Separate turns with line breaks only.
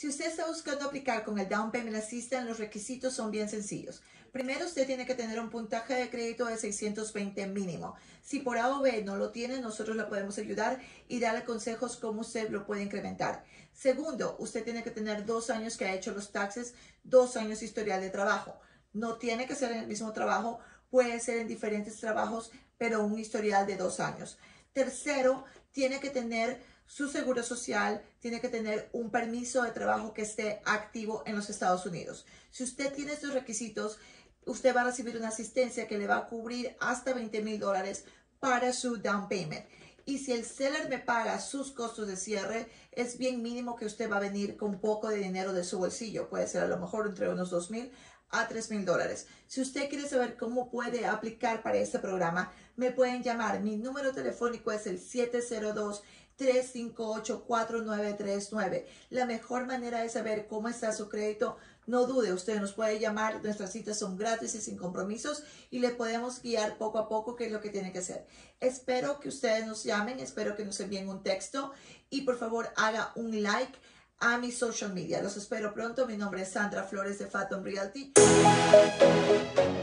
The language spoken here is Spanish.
Si usted está buscando aplicar con el Down Payment Assistance, los requisitos son bien sencillos. Primero, usted tiene que tener un puntaje de crédito de 620 mínimo. Si por A o B no lo tiene, nosotros le podemos ayudar y darle consejos cómo usted lo puede incrementar. Segundo, usted tiene que tener 2 años que ha hecho los taxes, 2 años historial de trabajo. No tiene que ser en el mismo trabajo, puede ser en diferentes trabajos, pero un historial de 2 años. Tercero, tiene que tener su seguro social, tiene que tener un permiso de trabajo que esté activo en los Estados Unidos. Si usted tiene estos requisitos, usted va a recibir una asistencia que le va a cubrir hasta $20,000 para su down payment. Y si el seller me paga sus costos de cierre, es bien mínimo que usted va a venir con poco de dinero de su bolsillo. Puede ser a lo mejor entre unos $2,000 a $3,000. Si usted quiere saber cómo puede aplicar para este programa, me pueden llamar. Mi número telefónico es el 702-358-4939. La mejor manera de saber cómo está su crédito, no dude, usted nos puede llamar, nuestras citas son gratis y sin compromisos y le podemos guiar poco a poco qué es lo que tiene que hacer. Espero que ustedes nos llamen, espero que nos envíen un texto y por favor haga un like a mi social media. Los espero pronto. Mi nombre es Sandra Flores de Fathom Realty.